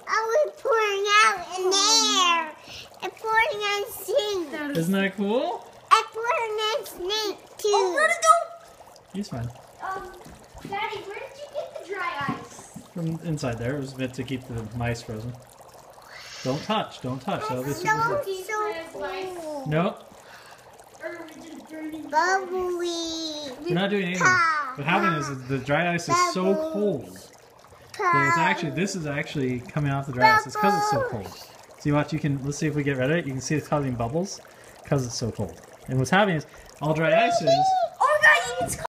I was pouring out in there. And pouring on snake. Isn't that cool? I pouring on snake too. Oh, where'd it go? He's fine. Daddy, where did you get the dry ice? From inside there. It was meant to keep the mice frozen. Don't touch. Don't touch. That'll be super So cool. cool. Nope. Bubbly. We're not doing anything. What happened is the dry ice is so cold. This is actually coming off the dry ice. It's because it's so cold. See, watch. Let's see if we get rid of it. You can see it's causing bubbles because it's so cold. And what's happening is all dry ice is